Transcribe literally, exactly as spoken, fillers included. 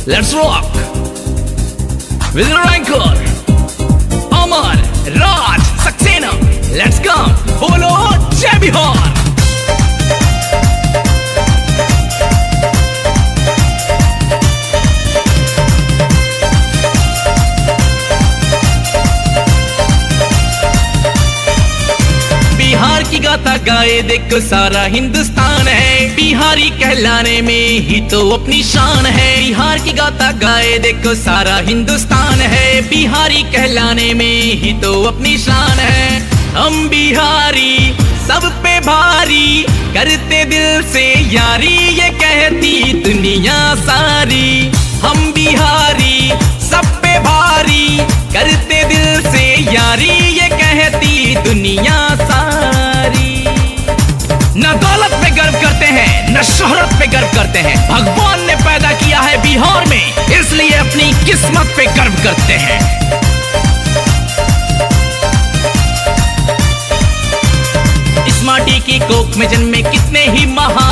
Let's rock with Rancor, Amar, Raj, Saxena. Let's come. Bolo Jai Bihar. Bihar की गाता गाए देखो सारा हिंदुस्तान है, बिहारी कहलाने में ही तो अपनी शान है। बिहार की गाता गाए देखो सारा हिंदुस्तान है, बिहारी कहलाने में ही तो अपनी शान है। हम बिहारी सब पे भारी, करते दिल से यारी, ये कहती दुनिया सारी। हम बिहारी सब पे भारी, करते दिल से यारी, ये कहती दुनिया सारी। न दौलत पे गर्व करते हैं, न शोहरत पे गर्व करते हैं, भगवान ने पैदा किया है बिहार में, इसलिए अपनी किस्मत पे गर्व करते हैं। इस माटी की कोख में जन्मे कितने ही महान